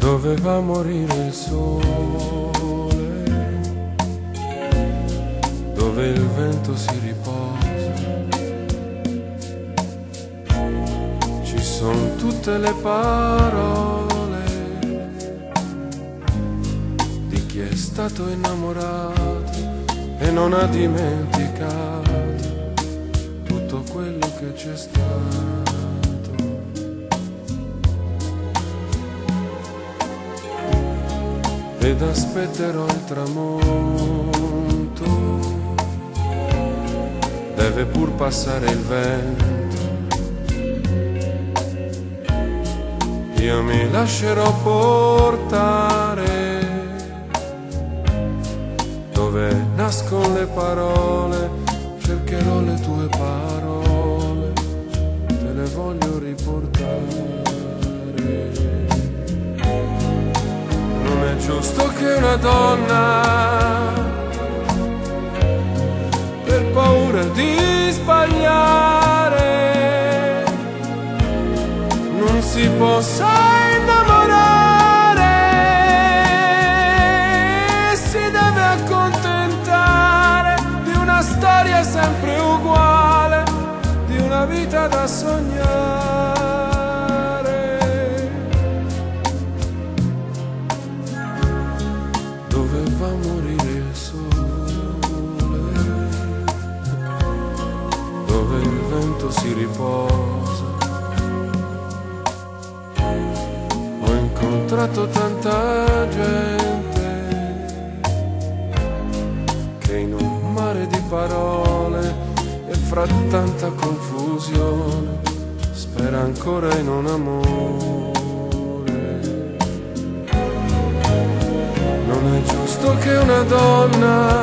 Doveva morire il sole, dove il vento si riposa. Ci sono tutte le parole di chi è stato innamorato e non ha dimenticato tutto quello che c'è stato. Ed aspetterò il tramonto, deve pur passare il vento. Io mi lascerò portare dove nascono le parole, cercherò le tue parole, te le voglio riportare. Non è giusto che una donna, per paura di sbagliare, non si possa innamorare, si deve accontentare di una storia sempre uguale, di una vita da sognare. Doveva morire il sole, dove il vento si riposa. Ho incontrato tanta gente che in un mare di parole e fra tanta confusione spera ancora in un amore. Non è giusto che una donna,